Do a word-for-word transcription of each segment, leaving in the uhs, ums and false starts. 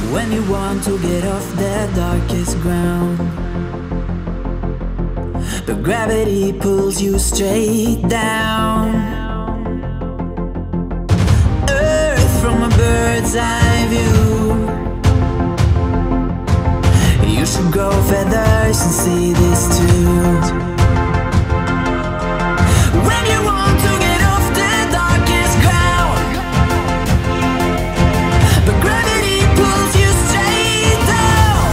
When you want to get off the darkest ground, but gravity pulls you straight down. Earth from a bird's eye view. You should grow feathers and see this too. When you want to get off the darkest ground, but gravity pulls you straight down.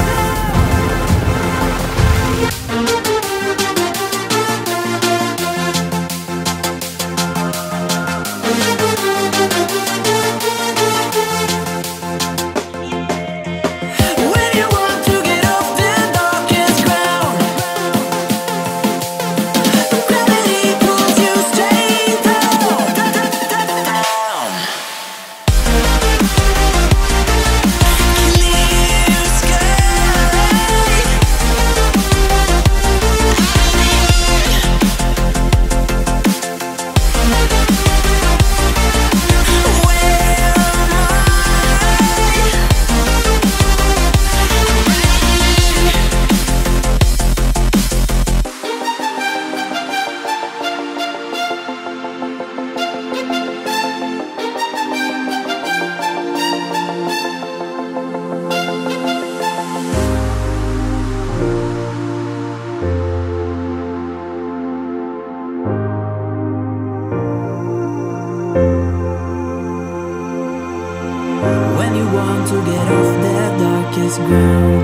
When you want to get off the darkest ground, but gravity pulls you straight down, down. Clear sky. When you want to get off the darkest ground.